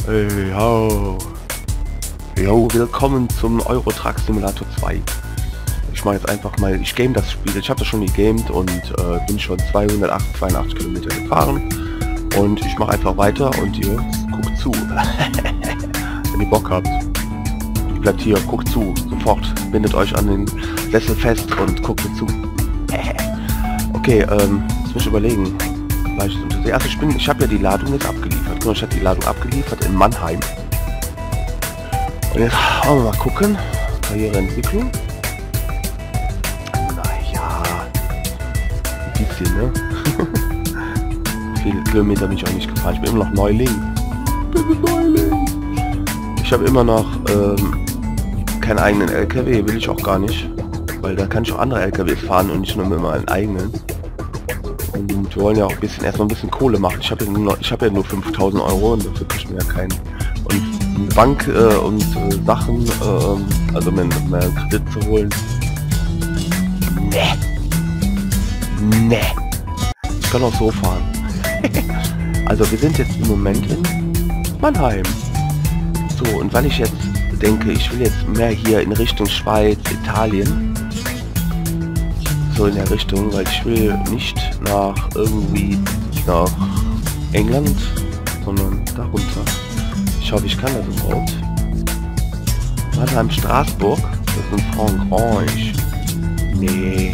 Hey, yo. Yo, willkommen zum Euro Truck Simulator 2. Ich mache jetzt einfach mal, ich game das Spiel. Ich habe das schon gegamed und bin schon 82 Kilometer gefahren. Und ich mache einfach weiter und ihr guckt zu. Wenn ihr Bock habt. Ihr bleibt hier, guckt zu, sofort. Bindet euch an den Sessel fest und guckt mir zu. Okay, jetzt muss ich überlegen. Also ich habe ja die Ladung jetzt abgeliefert. Genau, ich habe die Ladung abgeliefert in Mannheim. Und jetzt wollen wir mal gucken. Karriereentwicklung. Naja. Ein bisschen, ne? Viele Kilometer bin ich auch nicht gefahren. Ich bin immer noch Neuling. Ich habe immer noch keinen eigenen LKW. Will ich auch gar nicht. Weil da kann ich auch andere LKWs fahren und nicht nur mit meinen eigenen. Und wir wollen ja auch erstmal ein bisschen Kohle machen. Ich habe ja nur 5.000 Euro und dafür kriege ich mir ja keinen. Und eine Bank und Sachen, also mir einen Kredit zu holen. Nee. Ich kann auch so fahren. Also wir sind jetzt im Moment in Mannheim. So, und weil ich jetzt denke, ich will jetzt mehr hier in Richtung Schweiz, Italien. So in der Richtung, weil ich will nicht nach England, sondern darunter. Ich hoffe, ich kann das überhaupt. Mannheim, Straßburg, das ist in Frankreich. Nee.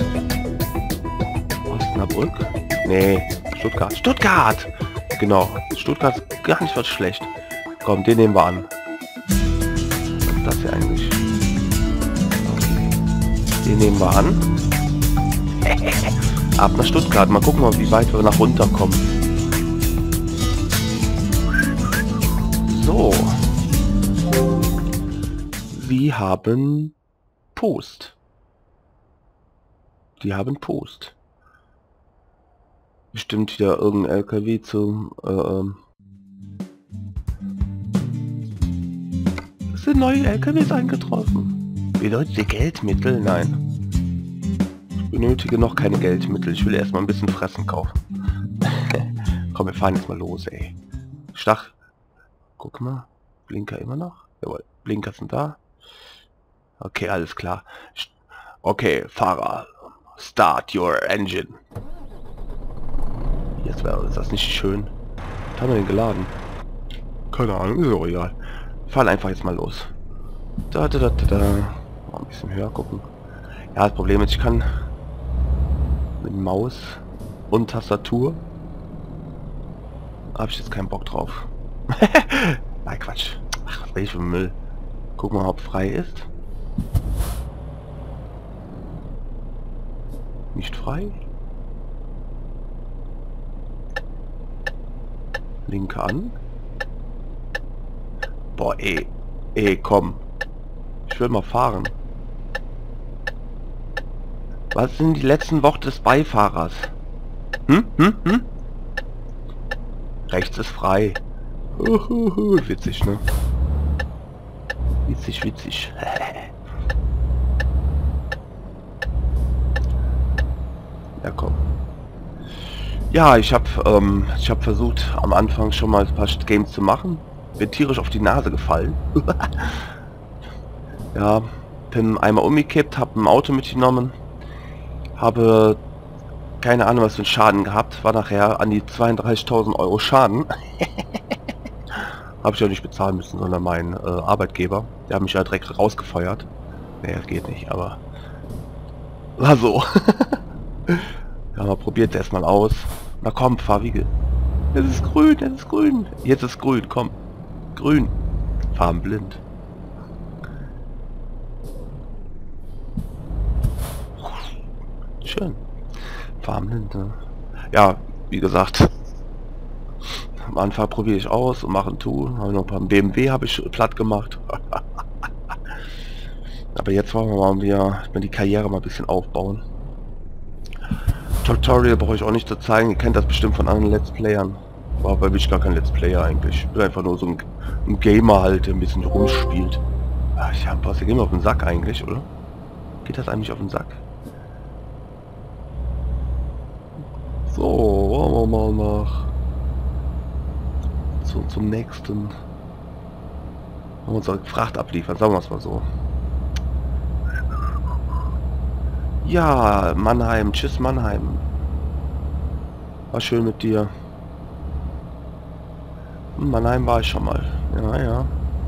Osnabrück? Nee. Stuttgart! Genau. Stuttgart ist gar nicht was schlecht. Komm, den nehmen wir an. Was ist das hier eigentlich? Okay. Den nehmen wir an. Ab nach Stuttgart. Mal gucken, wie weit wir nach runter kommen. So. Sie haben Post. Die haben Post. Bestimmt wieder irgendein LKW zum... Es sind neue LKWs eingetroffen. Bedeutet ihr Geldmittel? Nein. Ich benötige noch keine Geldmittel. Ich will erstmal ein bisschen Fressen kaufen. Komm, wir fahren jetzt mal los, ey. Stach. Guck mal. Blinker immer noch? Jawohl. Blinker sind da. Okay, alles klar. Okay, Fahrer. Start your engine. Jetzt ist das nicht schön. Was haben wir denn geladen? Keine Ahnung, ist auch egal. Fahren einfach jetzt mal los. Da. Mal ein bisschen höher gucken. Ja, das Problem ist, ich kann mit Maus und Tastatur habe ich jetzt keinen Bock drauf. Nein, Quatsch. Ach, was will ich für Müll? Guck mal, ob frei ist. Nicht frei. Linke an. Boah, komm. Ich will mal fahren. Was sind die letzten Worte des Beifahrers? Rechts ist frei. Witzig, ne? Witzig. Ja, komm. Ja, ich hab versucht, am Anfang schon mal ein paar Games zu machen. Bin tierisch auf die Nase gefallen. Ja, bin einmal umgekippt, hab ein Auto mitgenommen. Habe keine Ahnung, was für einen Schaden gehabt. War nachher an die 32.000 Euro Schaden. Habe ich ja nicht bezahlen müssen, sondern mein Arbeitgeber. Der hat mich ja direkt rausgefeuert. Nee, das geht nicht, aber... War so. Ja, mal probiert es erstmal aus. Na komm, Fahrwiege. Es ist grün, es ist grün. Jetzt ist grün, komm. Grün. Farbenblind. Schön. Farbenblind, ne? Ja, wie gesagt. Am Anfang probiere ich aus und mache ein Tool. Habe noch ein paar BMW habe ich platt gemacht. Aber jetzt wollen wir mal wieder die Karriere mal ein bisschen aufbauen. Tutorial brauche ich auch nicht zu zeigen. Ihr kennt das bestimmt von anderen Let's Playern. Aber bin ich gar kein Let's Player eigentlich. Ich bin einfach nur so ein Gamer halt, der ein bisschen rumspielt. Ja, ich habe ein paar Gamer auf den Sack eigentlich, oder? Geht das eigentlich auf den Sack? So, wollen wir mal nach zum nächsten. Unsere Fracht abliefern, sagen wir es mal so. Ja, Mannheim. Tschüss, Mannheim. War schön mit dir. Mannheim war ich schon mal. Ja, ja.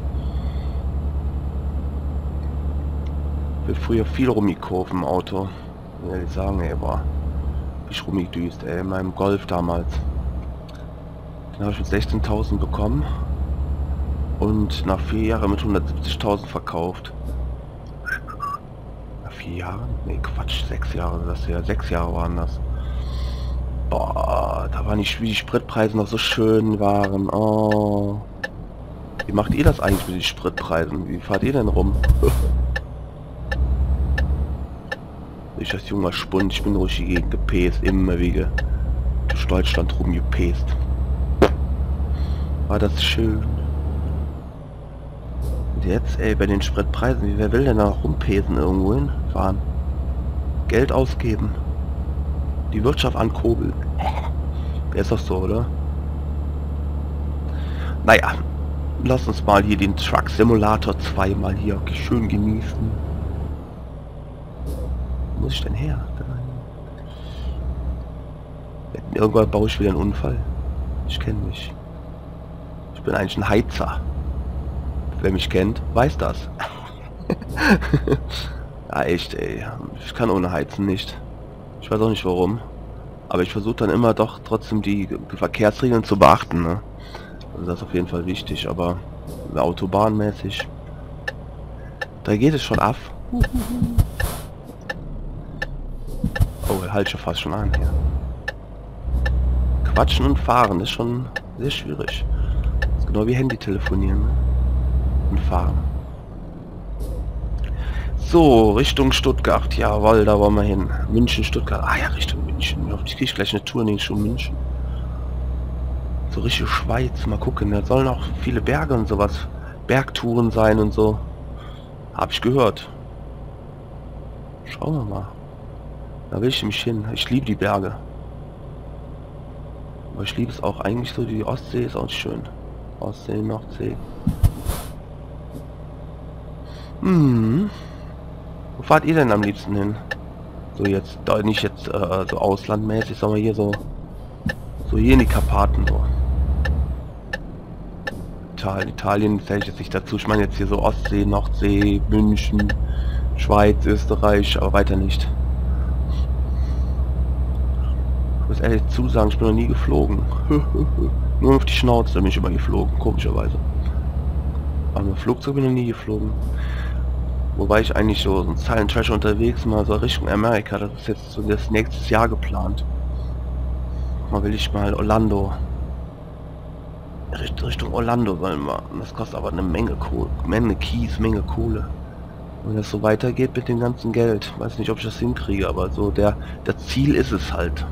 Ich bin früher viel rumgekauft im Auto. Ja, die sagen, ey, war ich rumgedüst, ey, in meinem Golf damals. Den habe ich mit 16.000 bekommen. Und nach 4 Jahren mit 170.000 verkauft. Nach 4 Jahren? Nee, Quatsch, 6 Jahre, das ja 6 Jahre waren das. Boah, da waren wie die Spritpreise noch so schön waren. Oh. Wie macht ihr das eigentlich mit den Spritpreisen? Wie fahrt ihr denn rum? Ich als junger Spund, ich bin durch die Gegend gepäst, immer wieder durch Deutschland rumgepäst. War das schön. Und jetzt, ey, bei den Spritpreisen, wer will denn da noch rumpesen irgendwo hinfahren? Geld ausgeben. Die Wirtschaft ankurbeln. Ist doch so, oder? Naja, lass uns mal hier den Truck Simulator 2 mal hier schön genießen. Wo muss ich denn her? Irgendwann baue ich wieder einen Unfall. Ich kenne mich. Ich bin eigentlich ein Heizer. Wer mich kennt, weiß das. Ja, echt, ey. Ich kann ohne Heizen nicht. Ich weiß auch nicht warum. Aber ich versuche dann immer doch trotzdem die Verkehrsregeln zu beachten, ne? Also das ist auf jeden Fall wichtig, aber autobahnmäßig, da geht es schon ab. Oh, er halt schon fast schon an hier. Quatschen und fahren ist schon sehr schwierig. Das ist genau wie Handy telefonieren, ne? Und fahren. So, Richtung Stuttgart. Jawohl, da wollen wir hin. München, Stuttgart. Ah ja, Richtung München. Ich kriege gleich eine Tour, nicht schon München. So richtig Schweiz. Mal gucken. Da sollen auch viele Berge und sowas. Bergtouren sein und so. Hab ich gehört. Schauen wir mal. Da will ich nämlich hin. Ich liebe die Berge. Aber ich liebe es auch eigentlich so. Die Ostsee ist auch schön. Ostsee, Nordsee. Hm. Wo fahrt ihr denn am liebsten hin? So jetzt, da nicht jetzt so auslandmäßig, sondern hier so hier in die Karpaten so. Italien zähle ich jetzt nicht dazu. Ich meine jetzt hier so Ostsee, Nordsee, München, Schweiz, Österreich, aber weiter nicht. Ich muss ehrlich zusagen, ich bin noch nie geflogen. Nur auf die Schnauze bin ich immer geflogen, komischerweise. Aber mit Flugzeug bin ich noch nie geflogen. Wobei ich eigentlich so ein Silent Treasure unterwegs mal so Richtung Amerika, das ist jetzt so das nächstes Jahr geplant. Mal will ich mal Orlando. Richtung Orlando wollen wir. Das kostet aber eine Menge Kohle, Menge Kies, Menge Kohle. Wenn das so weitergeht mit dem ganzen Geld, weiß nicht, ob ich das hinkriege, aber so das Ziel ist es halt.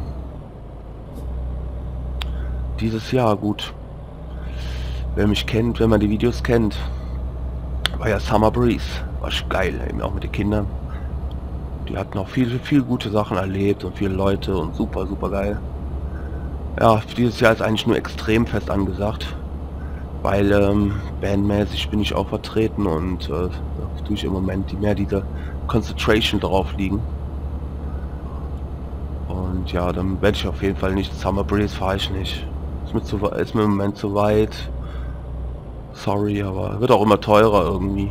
Dieses Jahr, gut. Wer mich kennt, wenn man die Videos kennt, war ja Summer Breeze. War geil, eben auch mit den Kindern. Die hatten auch viel gute Sachen erlebt und viele Leute und super geil. Ja, dieses Jahr ist eigentlich nur Extremfest angesagt, weil bandmäßig bin ich auch vertreten und tue ich im Moment mehr diese Concentration drauf liegen. Und ja, dann werde ich auf jeden Fall nicht Summer Breeze, fahre ich nicht. Ist mir im Moment zu weit. Sorry, aber wird auch immer teurer irgendwie.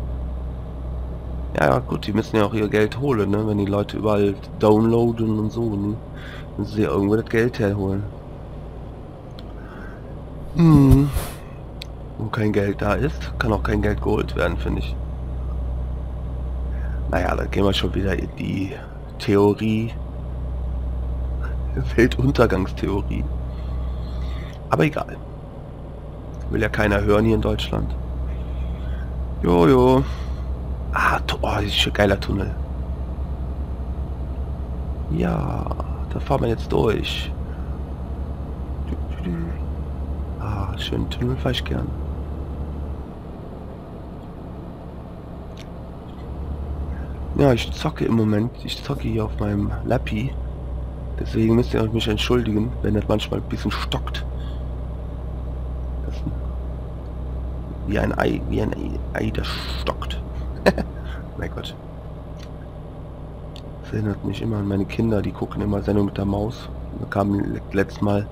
Ja gut, die müssen ja auch ihr Geld holen, ne? Wenn die Leute überall downloaden und so, ne? Müssen sie ja irgendwo das Geld herholen. Wo kein Geld da ist, kann auch kein Geld geholt werden, finde ich. Naja, da gehen wir schon wieder in die Theorie. Weltuntergangstheorie. Aber egal. Will ja keiner hören hier in Deutschland. Jojo. Ah, oh, das ist ein geiler Tunnel. Ja, da fahren wir jetzt durch. Ah, schönen Tunnel fahre ich gern. Ja, ich zocke im Moment. Ich zocke hier auf meinem Lappi. Deswegen müsst ihr mich entschuldigen, wenn das manchmal ein bisschen stockt. Das, wie ein Ei, das stockt. Mein Gott. Das erinnert mich immer an meine Kinder, die gucken immer Sendung mit der Maus. Da kam letztes Mal,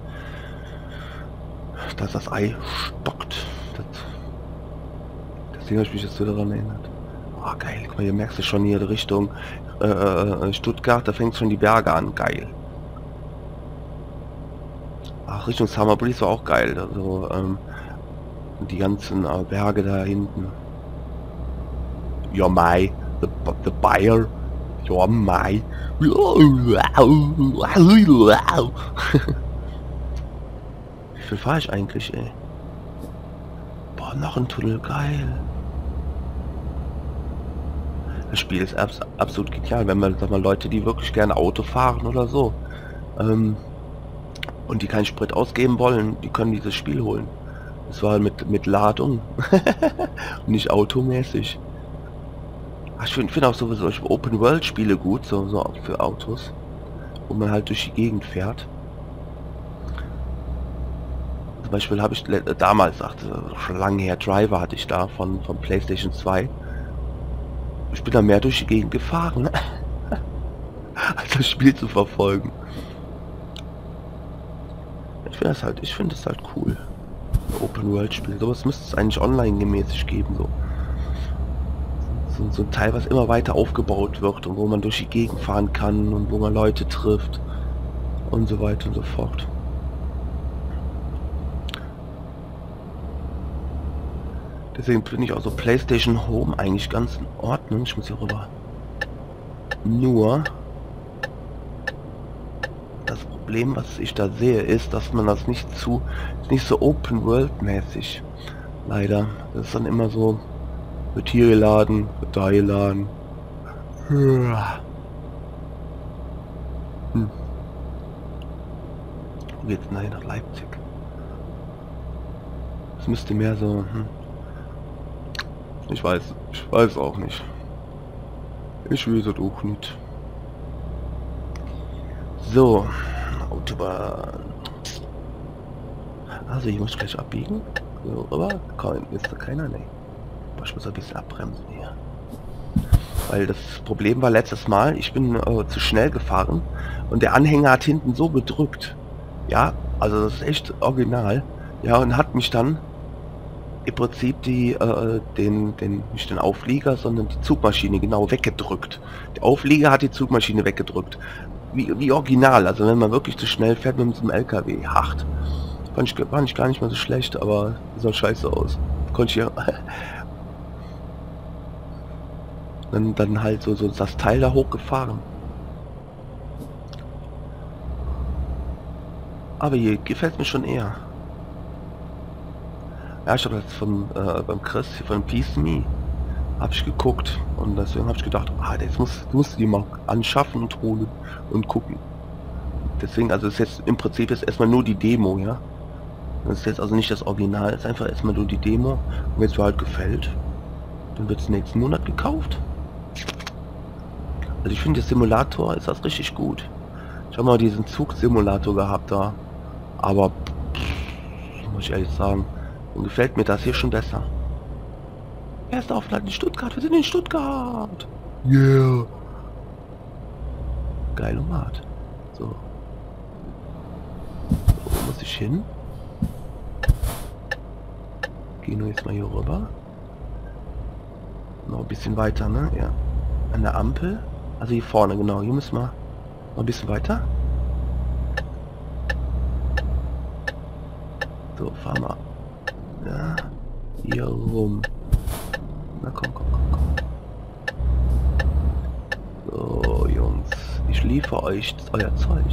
dass das Ei stockt. Deswegen habe ich mich jetzt so daran erinnert. Oh, geil, guck mal, hier merkst du schon hier Richtung Stuttgart, da fängt schon die Berge an, geil. Ach, Richtung Summer Breeze war auch geil, also die ganzen Berge da hinten. Ja, Mai, the Bayer, ja, Mai. Wie viel fahre ich eigentlich, ey? Boah, noch ein Tunnel, geil. Das Spiel ist absolut genial, wenn man, sag mal, Leute, die wirklich gerne Auto fahren oder so, und die keinen Sprit ausgeben wollen, die können dieses Spiel holen. Das war mit Ladung. Nicht automäßig. Ach, ich finde auch sowieso Open-World-Spiele gut, so auch für Autos, wo man halt durch die Gegend fährt. Zum Beispiel habe ich damals, schon lange her, Driver hatte ich da von PlayStation 2. Ich bin da mehr durch die Gegend gefahren, als das Spiel zu verfolgen. Ich finde es halt cool. Open World Spiel. Sowas müsste es eigentlich online mäßig geben, so ein Teil, was immer weiter aufgebaut wird und wo man durch die Gegend fahren kann und wo man Leute trifft und so weiter und so fort. Deswegen finde ich auch so PlayStation Home eigentlich ganz in Ordnung. Ich muss hier rüber. Nur das Problem, was ich da sehe, ist, dass man das nicht so Open World mäßig. Leider. Das ist dann immer so, wird hier geladen, wird da geladen. Hm. Wo geht's denn nach Leipzig? Es müsste mehr so. Ich weiß auch nicht. Ich weiß es auch nicht. So, Autobahn. Also ich muss gleich abbiegen. So, aber ist da keiner? Nee. Aber ich muss ein bisschen abbremsen hier. Weil das Problem war letztes Mal, ich bin zu schnell gefahren und der Anhänger hat hinten so gedrückt. Ja, also das ist echt original. Ja, und hat mich dann im Prinzip nicht den Auflieger, sondern die Zugmaschine genau weggedrückt. Der Auflieger hat die Zugmaschine weggedrückt. Wie original, also wenn man wirklich zu schnell fährt mit so einem LKW. Hart. Fand ich gar nicht mal so schlecht, aber sah scheiße aus. Konnte ich ja dann halt so das Teil da hochgefahren. Aber hier gefällt mir schon eher. Ja, ich habe jetzt beim Chris von Peace Me habe ich geguckt und deswegen habe ich gedacht, jetzt musst du die mal anschaffen und holen und gucken. Deswegen, also ist jetzt im Prinzip ist erstmal nur die Demo, ja. Das ist jetzt also nicht das Original, ist einfach erstmal nur die Demo. Und wenn es mir halt gefällt, dann wird es nächsten Monat gekauft. Also ich finde, der Simulator ist das richtig gut. Ich habe mal diesen Zugsimulator gehabt da, aber muss ich ehrlich sagen, und gefällt mir das hier schon besser. Erster Aufenthalt in Stuttgart, wir sind in Stuttgart. Yeah. Geil und hart. So. Wo muss ich hin? Gehen wir jetzt mal hier rüber. Noch ein bisschen weiter, ne? Ja. An der Ampel. Also hier vorne, genau. Hier müssen wir noch ein bisschen weiter. So, fahren wir. Ja. Hier rum. Na komm. So, Jungs. Ich liefere euch euer Zeug.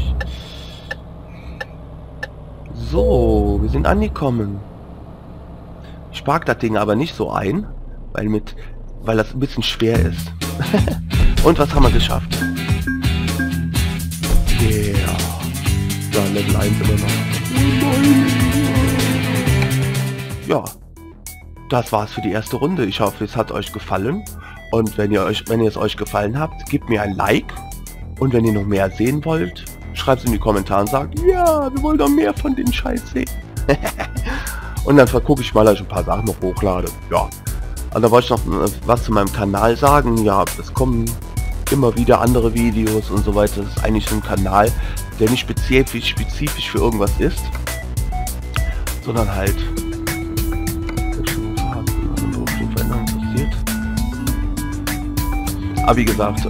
So, wir sind angekommen. Ich park das Ding aber nicht so ein, weil das ein bisschen schwer ist. Und was haben wir geschafft? Yeah. Ja, Level 1 immer noch. Ja, das war's für die erste Runde. Ich hoffe, es hat euch gefallen. Und wenn es euch gefallen habt, gebt mir ein Like. Und wenn ihr noch mehr sehen wollt, schreibt es in die Kommentare und sagt, ja, wir wollen noch mehr von den Scheiß sehen. Und dann gucke ich mal, dass ich ein paar Sachen noch hochlade. Ja. Und da wollte ich noch was zu meinem Kanal sagen. Ja, es kommen immer wieder andere Videos und so weiter. Das ist eigentlich ein Kanal, der nicht spezifisch für irgendwas ist, sondern halt aber wie gesagt,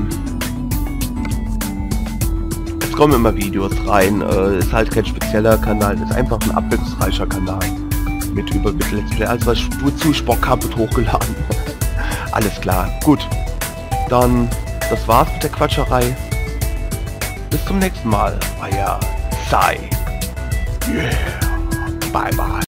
es kommen immer Videos rein, ist halt kein spezieller Kanal, ist einfach ein abwechslungsreicher Kanal mit Let's Play, also wozu ich Bock habe, wird hochgeladen. Alles klar, gut, dann das war's mit der Quatscherei. Bis zum nächsten Mal, euer Sai. Yeah. Bye bye.